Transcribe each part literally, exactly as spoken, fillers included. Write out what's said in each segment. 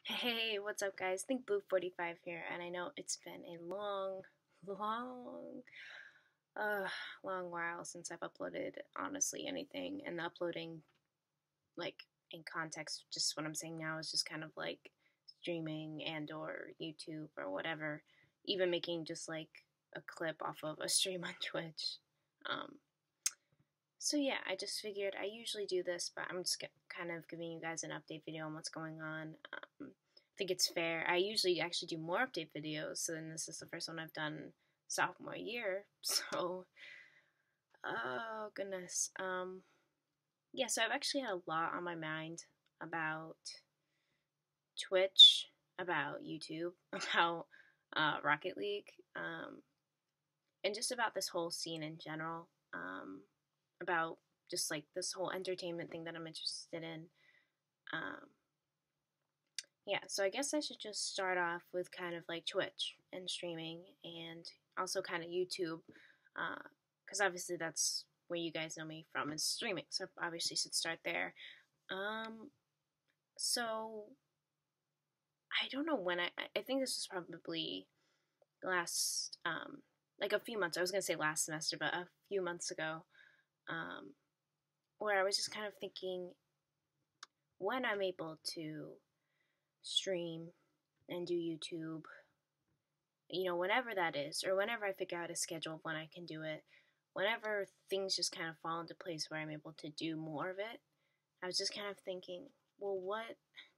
Hey, what's up, guys? Think Boo forty-five here, and I know it's been a long, long, uh, long while since I've uploaded honestly anything, and the uploading, like, in context, just what I'm saying now is just kind of like streaming and or YouTube or whatever, even making just like a clip off of a stream on Twitch. Um, so yeah, I just figured I usually do this, but I'm just kind of giving you guys an update video on what's going on. Um, I think it's fair. I usually actually do more update videos, so then this is the first one I've done sophomore year. So, oh goodness. Um, yeah, so I've actually had a lot on my mind about Twitch, about YouTube, about uh, Rocket League, um, and just about this whole scene in general. Um, about just like this whole entertainment thing that I'm interested in. Um, yeah, so I guess I should just start off with kind of like Twitch and streaming and also kind of YouTube, because uh, obviously that's where you guys know me from is streaming, so I obviously should start there. Um, so I don't know when I, I think this was probably last, um, like a few months, I was going to say last semester, but a few months ago, um, where I was just kind of thinking when I'm able to stream and do YouTube, you know, whenever that is, or whenever I figure out a schedule of when I can do it, whenever things just kind of fall into place where I'm able to do more of it, I was just kind of thinking, well, what,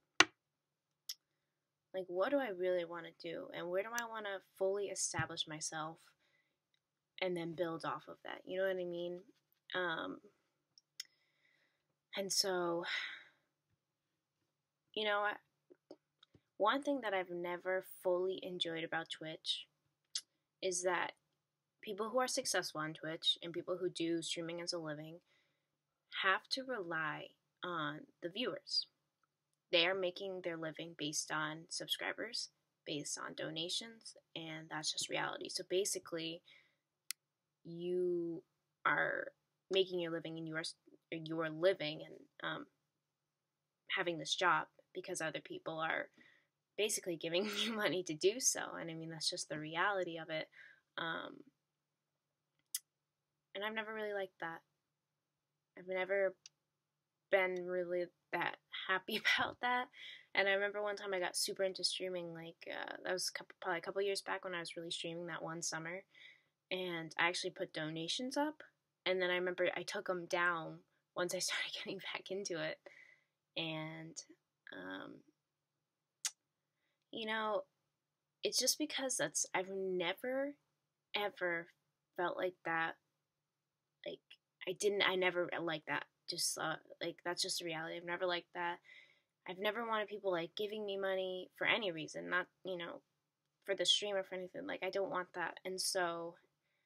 like, what do I really want to do? And where do I want to fully establish myself and then build off of that? You know what I mean? Um, and so, you know, one thing that I've never fully enjoyed about Twitch is that people who are successful on Twitch and people who do streaming as a living have to rely on the viewers. They are making their living based on subscribers, based on donations, and that's just reality. So basically, you are making your living and you are you are living and um, having this job because other people are basically giving you money to do so. And I mean, that's just the reality of it. Um, and I've never really liked that. I've never been really that happy about that. And I remember one time I got super into streaming, like, uh, that was a couple, probably a couple years back when I was really streaming that one summer. And I actually put donations up. And then I remember I took them down once I started getting back into it. And, um, you know, it's just because that's, I've never, ever felt like that. Like, I didn't, I never liked that. Just, uh, like, that's just the reality. I've never liked that. I've never wanted people, like, giving me money for any reason. Not, you know, for the stream or for anything. Like, I don't want that. And so,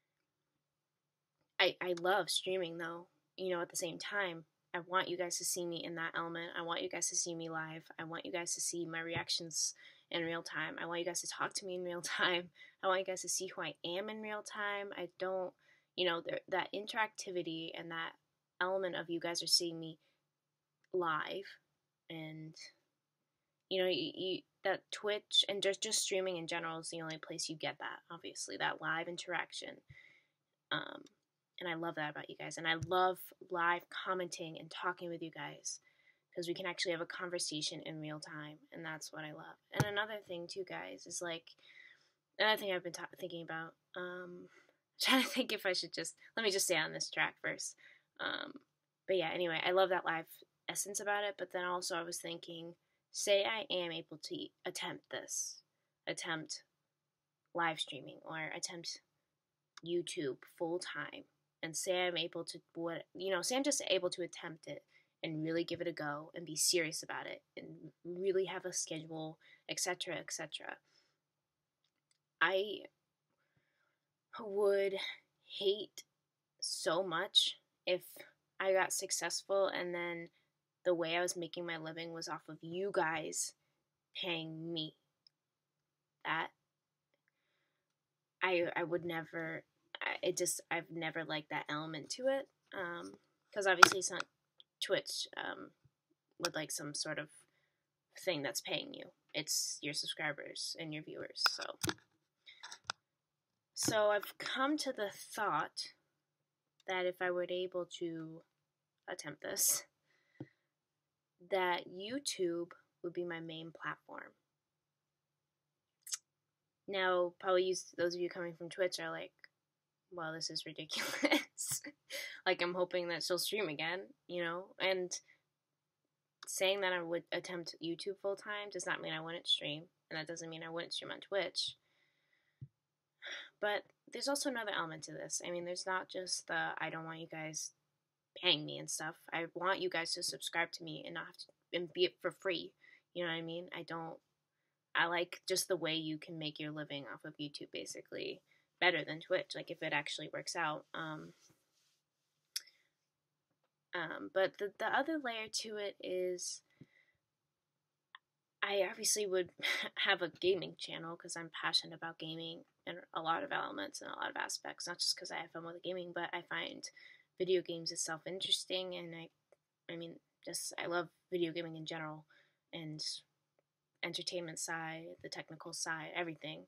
I, I love streaming, though. You know, at the same time, I want you guys to see me in that element. I want you guys to see me live. I want you guys to see my reactions in real time. I want you guys to talk to me in real time. I want you guys to see who I am in real time. I don't, you know, there, that interactivity and that element of you guys are seeing me live, and you know, you, you that Twitch and just just streaming in general is the only place you get that. Obviously, that live interaction. Um, and I love that about you guys. And I love live commenting and talking with you guys because we can actually have a conversation in real time, and that's what I love. And another thing too, guys, is like another thing I've been ta- thinking about. Um, trying to think if I should just let me just stay on this track first. Um, but yeah, anyway, I love that live essence about it. But then also I was thinking, say I am able to attempt this, attempt live streaming or attempt YouTube full time, and say I'm able to what you know, say I'm just able to attempt it and really give it a go and be serious about it and really have a schedule, et cetera, et cetera. I would hate so much if I got successful and then the way I was making my living was off of you guys paying me. That I I would never. It just I've never liked that element to it. Um, because obviously it's not Twitch. Um, with like some sort of thing that's paying you. It's your subscribers and your viewers. So, so I've come to the thought that if I were able to attempt this, that YouTube would be my main platform. Now, probably you, those of you coming from Twitch are like, well, this is ridiculous. Like, I'm hoping that she'll stream again, you know? And saying that I would attempt YouTube full time does not mean I wouldn't stream, and that doesn't mean I wouldn't stream on Twitch. But there's also another element to this. I mean, there's not just the I don't want you guys paying me and stuff. I want you guys to subscribe to me and not have to and be it for free. You know what I mean? I don't. I like just the way you can make your living off of YouTube, basically, better than Twitch. Like if it actually works out. Um, um, but the the other layer to it is, I obviously would have a gaming channel because I'm passionate about gaming and a lot of elements and a lot of aspects. Not just because I have fun with gaming, but I find video games itself interesting, and I, I mean, just I love video gaming in general, and entertainment side, the technical side, everything.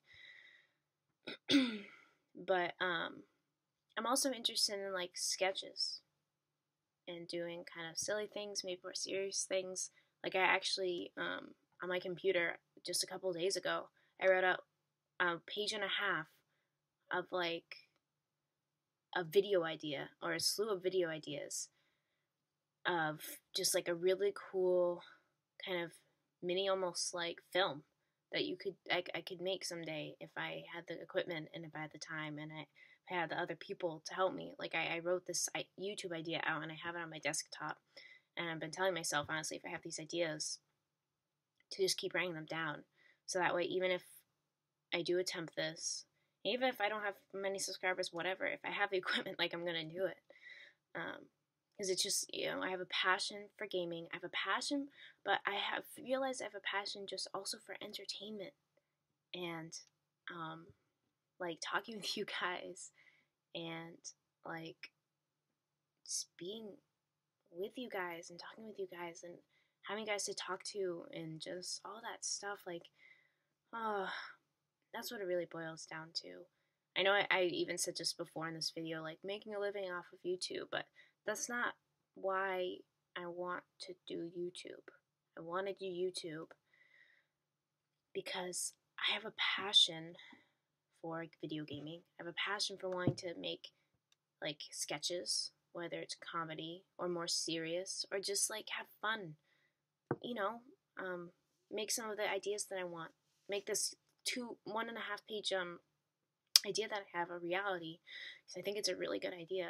But um, I'm also interested in like sketches and doing kind of silly things, maybe more serious things. Like I actually um, on my computer just a couple days ago, I wrote out a page and a half of like a video idea or a slew of video ideas of just like a really cool kind of mini, almost like film that you could I, I could make someday if I had the equipment and if I had the time and I, if I had the other people to help me. Like I, I wrote this YouTube idea out and I have it on my desktop, and I've been telling myself honestly, if I have these ideas, to just keep writing them down, so that way even if I do attempt this, even if I don't have many subscribers, whatever, if I have the equipment, like I'm gonna do it. Um, Because it's just, you know, I have a passion for gaming. I have a passion, but I have realized I have a passion just also for entertainment. And, um, like, talking with you guys and, like, just being with you guys and talking with you guys and having guys to talk to and just all that stuff. Like, oh, that's what it really boils down to. I know I, I even said just before in this video, like, making a living off of YouTube, but that's not why I want to do YouTube. I want to do YouTube because I have a passion for video gaming. I have a passion for wanting to make like sketches, whether it's comedy or more serious or just like have fun. You know, um, make some of the ideas that I want. Make this two one and a half page um idea that I have a reality, because I think it's a really good idea.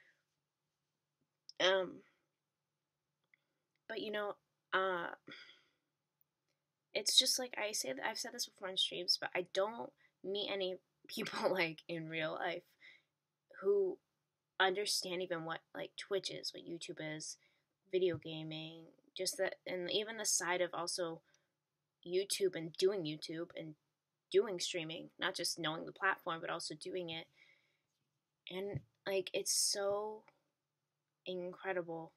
Um, but you know, uh, it's just like I say that I've said this before on streams, but I don't meet any people like in real life who understand even what like Twitch is, what YouTube is, video gaming, just that, and even the side of also YouTube and doing YouTube and doing streaming, not just knowing the platform, but also doing it. And like, it's so incredible.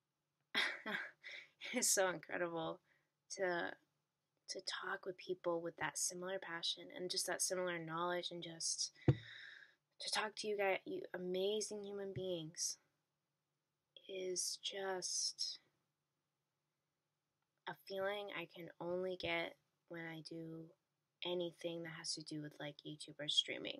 It's so incredible to to talk with people with that similar passion and just that similar knowledge, and just to talk to you guys, you amazing human beings, is just a feeling I can only get when I do anything that has to do with like YouTube or streaming.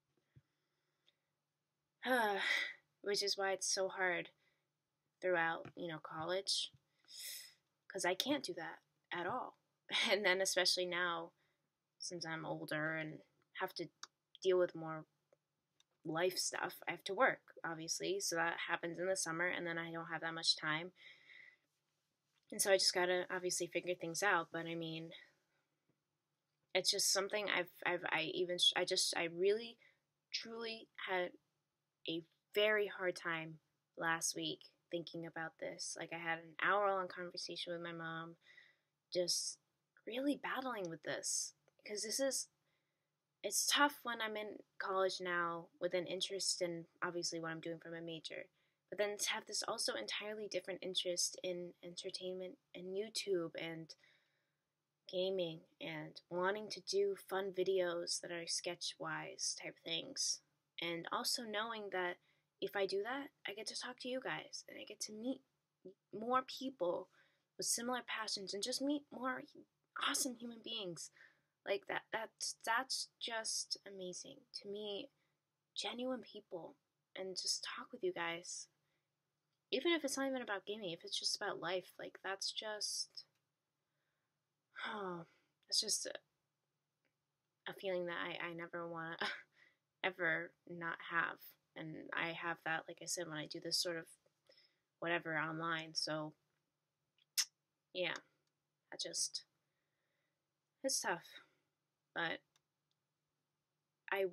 Which is why it's so hard throughout, you know, college, because I can't do that at all. And then especially now, since I'm older and have to deal with more life stuff, I have to work, obviously, so that happens in the summer, and then I don't have that much time, and so I just gotta obviously figure things out. But I mean, it's just something I've, I've, I even, I just, I really, truly had a very hard time last week thinking about this. Like, I had an hour-long conversation with my mom, just really battling with this, because this is, it's tough when I'm in college now with an interest in, obviously, what I'm doing for my major, but then to have this also entirely different interest in entertainment and YouTube and gaming and wanting to do fun videos that are sketch-wise type things. And also knowing that if I do that, I get to talk to you guys and I get to meet more people with similar passions and just meet more awesome human beings. Like that that's that's just amazing to meet genuine people and just talk with you guys. Even if it's not even about gaming, if it's just about life, like that's just oh, it's just a, a feeling that I, I never want to ever not have. And I have that, like I said, when I do this sort of whatever online. So yeah, I just, it's tough, but I,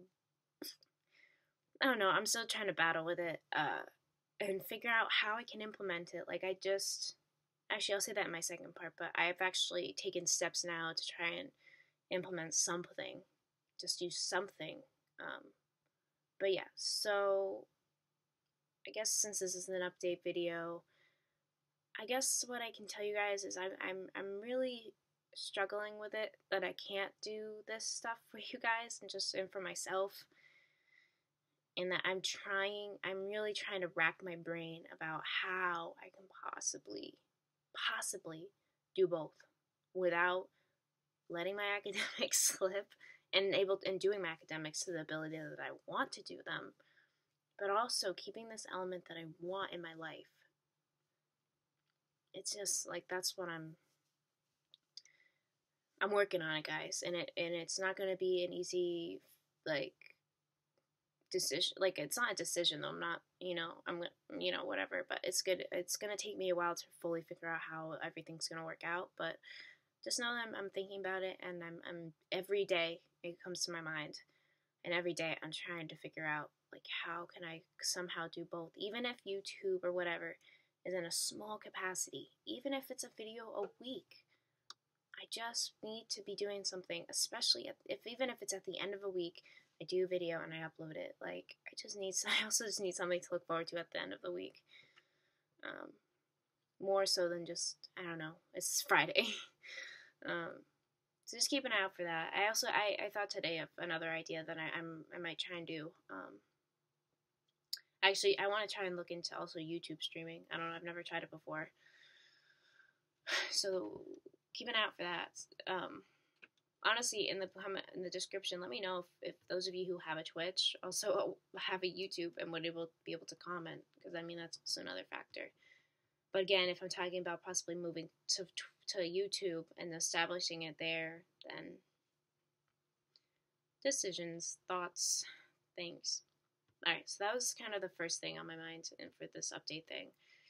I don't know, I'm still trying to battle with it, uh, and figure out how I can implement it. Like I just, actually I'll say that in my second part, but I've actually taken steps now to try and implement something, just do something, um, but yeah, so I guess since this is an update video, I guess what I can tell you guys is I'm I'm I'm really struggling with it, that I can't do this stuff for you guys and just and for myself, and that I'm trying I'm really trying to rack my brain about how I can possibly possibly do both without letting my academics slip and able and doing my academics to the ability that I want to do them, but also keeping this element that I want in my life. It's just like that's what I'm I'm working on it, guys, and it and it's not gonna be an easy like decision. Like it's not a decision though. I'm not, you know, I'm gonna, you know, whatever. But it's good. It's gonna take me a while to fully figure out how everything's gonna work out. But just know that I'm, I'm thinking about it, and I'm I'm every day it comes to my mind, and every day I'm trying to figure out like how can I somehow do both, even if YouTube or whatever is in a small capacity, even if it's a video a week. I just need to be doing something, especially if, if even if it's at the end of a week, I do a video and I upload it. Like I just need, I also just need something to look forward to at the end of the week. Um, more so than just, I don't know, it's Friday. um, so just keep an eye out for that. I also, I, I thought today of another idea that I, I'm, I might try and do. Um, actually, I want to try and look into also YouTube streaming. I don't know, I've never tried it before. So keep an eye out for that. Um, honestly, in the comment in the description, let me know if, if those of you who have a Twitch also have a YouTube and would able be able to comment, because I mean that's also another factor. But again, if I'm talking about possibly moving to to YouTube and establishing it there, then decisions, thoughts, things. All right, so that was kind of the first thing on my mind and for this update thing.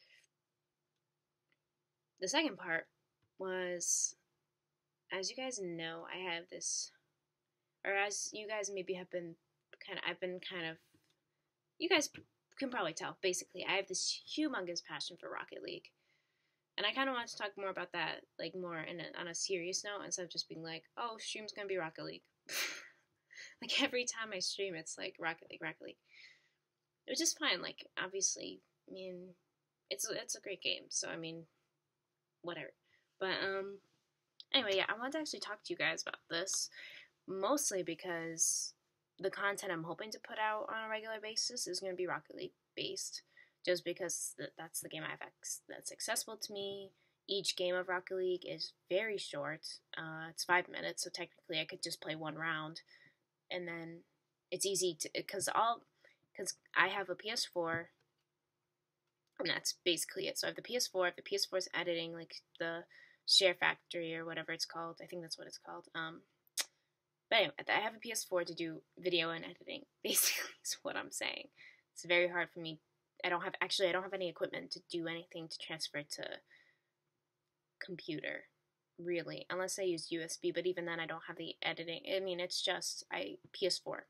The second part was, as you guys know, I have this, or as you guys maybe have been kind of, I've been kind of, you guys can probably tell, basically, I have this humongous passion for Rocket League. And I kind of want to talk more about that, like more in a, on a serious note, instead of just being like, oh, stream's gonna be Rocket League. Like every time I stream, it's like Rocket League, Rocket League. Which is fine, like, obviously, I mean, it's, it's a great game, so I mean, whatever. But, um, anyway, yeah, I wanted to actually talk to you guys about this, mostly because the content I'm hoping to put out on a regular basis is going to be Rocket League based, just because th- that's the game I've ex- that's accessible to me. Each game of Rocket League is very short. Uh, it's five minutes, so technically I could just play one round, and then it's easy to, because all, because I have a P S four. And that's basically it. So I have the P S four. If the P S four is editing, like the Share Factory or whatever it's called, I think that's what it's called. Um, but anyway, I have a P S four to do video and editing. Basically, is what I'm saying. It's very hard for me. I don't have actually. I don't have any equipment to do anything to transfer to computer, really, unless I use U S B. But even then, I don't have the editing. I mean, it's just I P S four.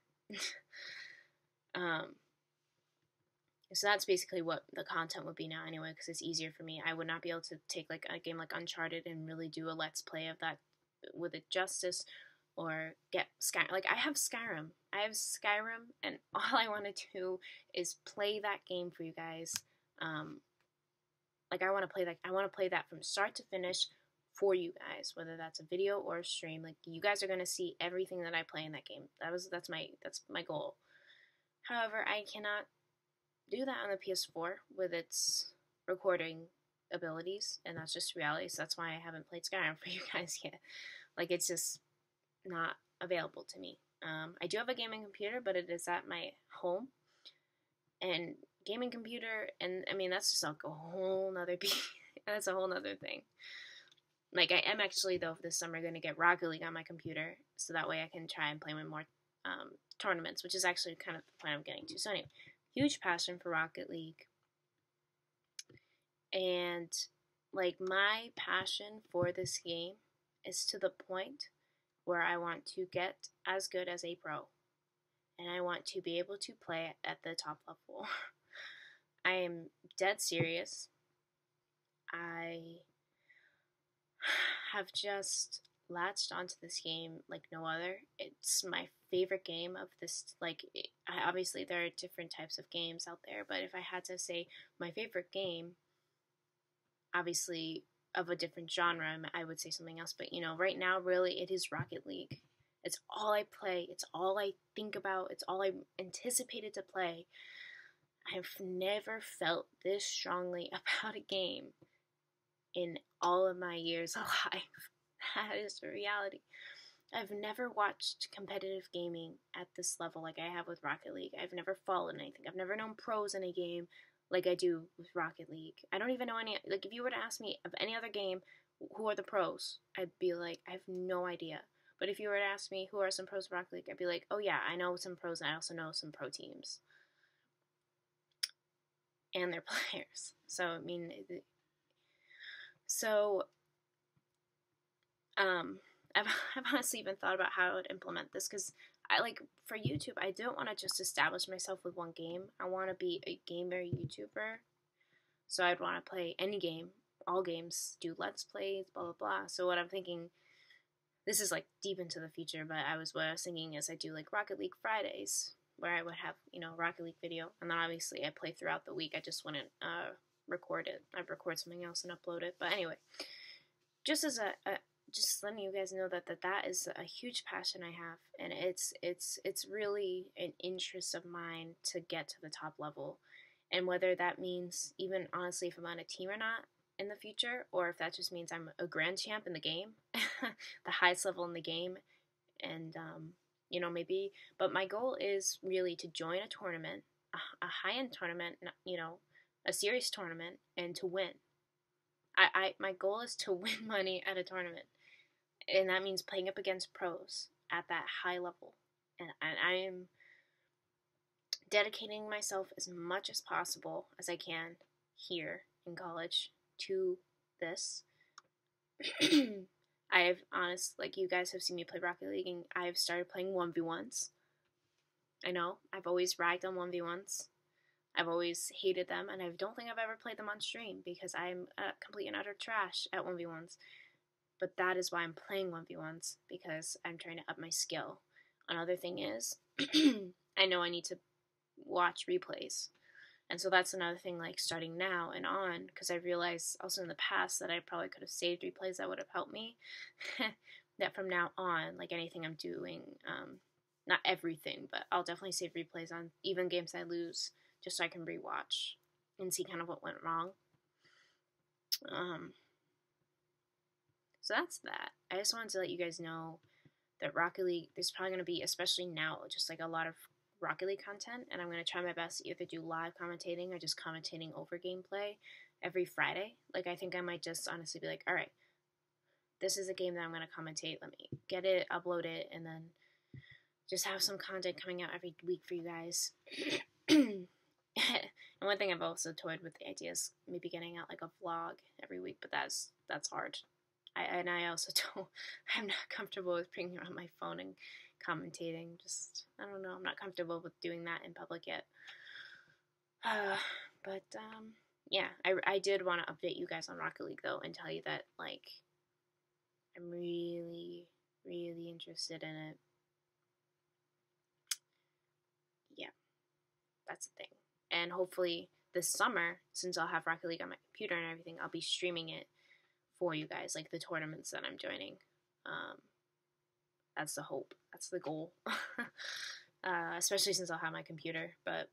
um. So that's basically what the content would be now anyway, because it's easier for me. I would not be able to take like a game like Uncharted and really do a let's play of that with it justice, or get Skyrim. Like I have Skyrim. I have Skyrim, and all I want to do is play that game for you guys. Um, like I want to play that. I want to play that from start to finish, for you guys, whether that's a video or a stream. Like, you guys are gonna see everything that I play in that game. That was that's my that's my goal. However, I cannot do that on the P S four with its recording abilities, and that's just reality. So that's why I haven't played Skyrim for you guys yet. Like, it's just not available to me. Um, I do have a gaming computer, but it is at my home, and gaming computer, and I mean that's just like a whole nother be that's a whole nother thing. Like, I am actually, though, this summer going to get Rocket League on my computer, so that way I can try and play with more um, tournaments, which is actually kind of the point I'm getting to. So anyway, huge passion for Rocket League. And, like, my passion for this game is to the point where I want to get as good as a pro. And I want to be able to play at the top level. I am dead serious. I have just latched onto this game like no other. It's my favorite game of this, like, it, obviously there are different types of games out there, but if I had to say my favorite game, obviously of a different genre, I would say something else, but you know, right now really it is Rocket League. It's all I play, it's all I think about, it's all I anticipated to play. I've never felt this strongly about a game in all of my years alive. That is the reality. I've never watched competitive gaming at this level like I have with Rocket League. I've never followed anything. I've never known pros in a game like I do with Rocket League. I don't even know any, like, if you were to ask me of any other game, who are the pros, I'd be like, I have no idea. But if you were to ask me who are some pros of Rocket League, I'd be like, oh yeah, I know some pros, and I also know some pro teams and their players. So I mean, so um, I've I've honestly even thought about how I would implement this, because I, like, for YouTube, I don't want to just establish myself with one game. I want to be a gamer YouTuber. So I'd want to play any game, all games, do Let's Plays, blah blah blah. So what I'm thinking, this is like deep into the future, but I was what I was thinking is I do like Rocket League Fridays, where I would have, you know, Rocket League video, and then obviously I play throughout the week. I just wouldn't uh, record it. I'd record something else and upload it. But anyway, just as a, a just letting you guys know that, that that is a huge passion I have, and it's it's it's really an interest of mine to get to the top level, and whether that means even honestly if I'm on a team or not in the future, or if that just means I'm a grand champ in the game, the highest level in the game, and um, you know, maybe. But my goal is really to join a tournament, a, a high-end tournament, you know, a serious tournament, and to win. I, I my goal is to win money at a tournament. And that means playing up against pros at that high level. And, and I am dedicating myself as much as possible as I can here in college to this. I have, honest, like, you guys have seen me play Rocket League, and I've started playing one v ones. I know, I've always ragged on one v ones. I've always hated them, and I don't think I've ever played them on stream, because I'm uh, complete and utter trash at one v ones. But that is why I'm playing one v ones, because I'm trying to up my skill. Another thing is, I know I need to watch replays. And so that's another thing, like, starting now and on, because I realized also in the past that I probably could have saved replays that would have helped me. That from now on, like, anything I'm doing, um, not everything, but I'll definitely save replays on even games I lose, just so I can rewatch and see kind of what went wrong. Um... So that's that. I just wanted to let you guys know that Rocket League, there's probably going to be, especially now, just like a lot of Rocket League content, and I'm going to try my best to either do live commentating or just commentating over gameplay every Friday. Like, I think I might just honestly be like, alright, this is a game that I'm going to commentate, let me get it, upload it, and then just have some content coming out every week for you guys. And one thing I've also toyed with the idea is maybe getting out like a vlog every week, but that's that's hard. I, and I also don't, I'm not comfortable with bringing around my phone and commentating. Just, I don't know, I'm not comfortable with doing that in public yet. Uh, but, um, yeah, I, I did want to update you guys on Rocket League, though, and tell you that, like, I'm really, really interested in it. Yeah, that's the thing. And hopefully this summer, since I'll have Rocket League on my computer and everything, I'll be streaming it for you guys, like the tournaments that I'm joining. Um, that's the hope. That's the goal. uh, especially since I'll have my computer, but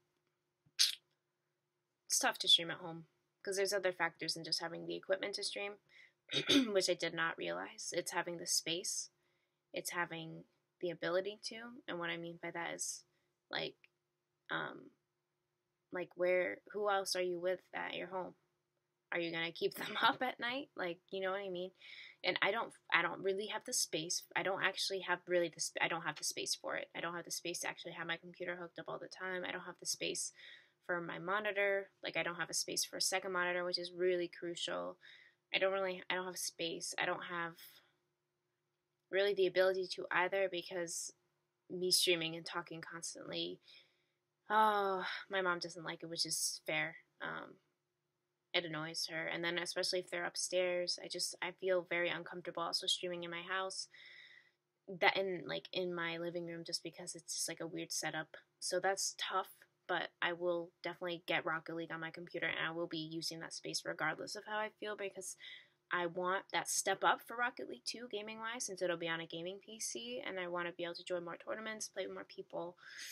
it's tough to stream at home because there's other factors than just having the equipment to stream, which I did not realize. It's having the space. It's having the ability to, and what I mean by that is, like, um, like where, who else are you with at your home? Are you gonna keep them up at night? Like, you know what I mean? And I don't, I don't really have the space. I don't actually have really the, sp- I don't have the space for it. I don't have the space to actually have my computer hooked up all the time. I don't have the space for my monitor. Like, I don't have a space for a second monitor, which is really crucial. I don't really, I don't have space. I don't have really the ability to either, because me streaming and talking constantly, oh, my mom doesn't like it, which is fair. Um, it annoys her, and then especially if they're upstairs, I just, I feel very uncomfortable also streaming in my house, that in, like, in my living room, just because it's just like a weird setup. So that's tough, but I will definitely get Rocket League on my computer, and I will be using that space regardless of how I feel, because I want that step up for Rocket League two, gaming-wise, since it'll be on a gaming P C, and I want to be able to join more tournaments, play with more people,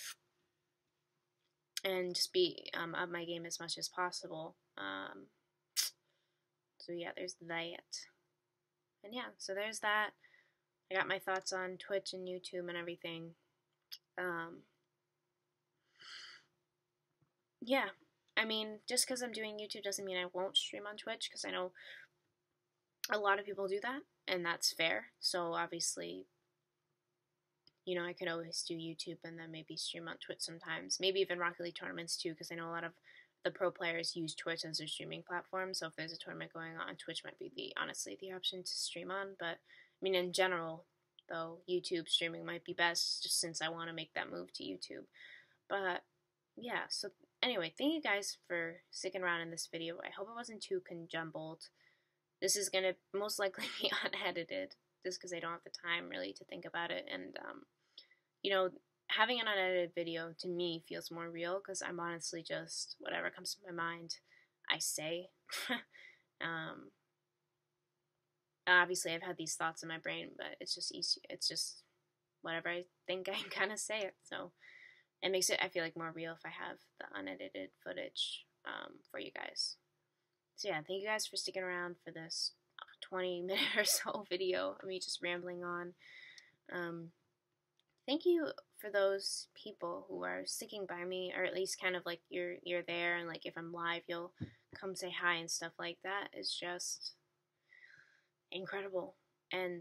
and just be um, up my game as much as possible. Um, so yeah, there's that. And yeah, so there's that. I got my thoughts on Twitch and YouTube and everything. Um, yeah, I mean, just because I'm doing YouTube doesn't mean I won't stream on Twitch, because I know a lot of people do that, and that's fair. So obviously, you know, I could always do YouTube and then maybe stream on Twitch sometimes. Maybe even Rocket League tournaments too, because I know a lot of the pro players use Twitch as their streaming platform. So if there's a tournament going on, Twitch might be the, honestly, the option to stream on. But I mean, in general, though, YouTube streaming might be best, just since I want to make that move to YouTube. But yeah, so anyway, thank you guys for sticking around in this video. I hope it wasn't too conjumbled. This is gonna most likely be unedited, just because I don't have the time really to think about it. And um, you know, having an unedited video to me feels more real, because I'm honestly just, whatever comes to my mind, I say. um, obviously, I've had these thoughts in my brain, but it's just easy. It's just whatever I think, I kind of say it. So it makes it, I feel like, more real if I have the unedited footage um, for you guys. So yeah, thank you guys for sticking around for this twenty minute or so video of me just rambling on. Um, thank you for those people who are sticking by me, or at least kind of like you're you're there, and like if I'm live, you'll come say hi and stuff like that. It's just incredible, and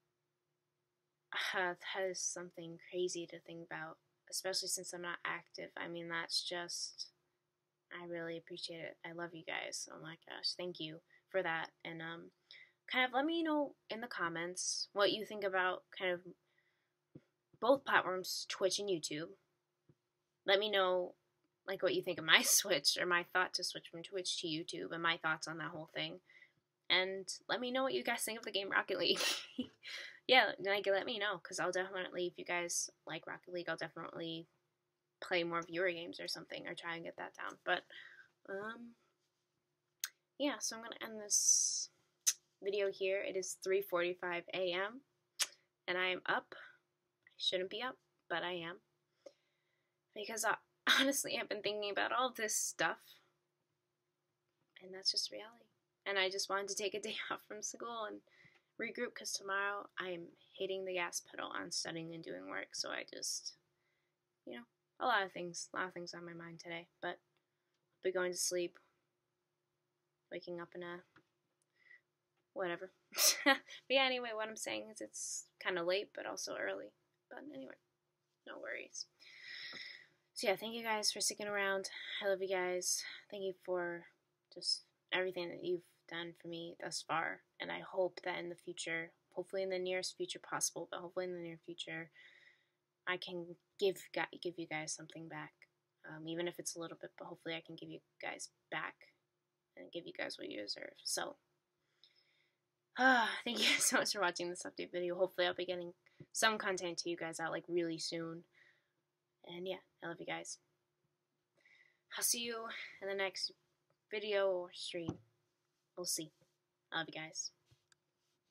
uh, that is something crazy to think about, especially since I'm not active. I mean, that's just, I really appreciate it. I love you guys. Oh my gosh, thank you for that. And um, kind of let me know in the comments what you think about kind of both platforms, Twitch and YouTube. Let me know like what you think of my switch, or my thought to switch from Twitch to YouTube, and my thoughts on that whole thing. And let me know what you guys think of the game Rocket League. Yeah, like, let me know, because I'll definitely, if you guys like Rocket League, I'll definitely play more viewer games or something, or try and get that down. But um yeah, so I'm gonna end this video here. It is three forty-five a m and I am up. I shouldn't be up, but I am, because I honestly have been thinking about all this stuff, and that's just reality. And I just wanted to take a day off from school and regroup, because tomorrow I am hitting the gas pedal on studying and doing work. So I just, you know, a lot of things, a lot of things on my mind today. But I'll be going to sleep, waking up in a whatever. But yeah, anyway, what I'm saying is it's kind of late, but also early. But anyway, no worries. So yeah, thank you guys for sticking around. I love you guys. Thank you for just everything that you've done for me thus far. And I hope that in the future, hopefully in the nearest future possible, but hopefully in the near future, I can give give you guys something back. Um, even if it's a little bit, but hopefully I can give you guys back and give you guys what you deserve. So, uh, thank you so much for watching this update video. Hopefully I'll be getting some content to you guys out like really soon. And yeah, I love you guys. I'll see you in the next video or stream. We'll see. I love you guys.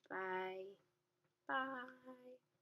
Bye. Bye.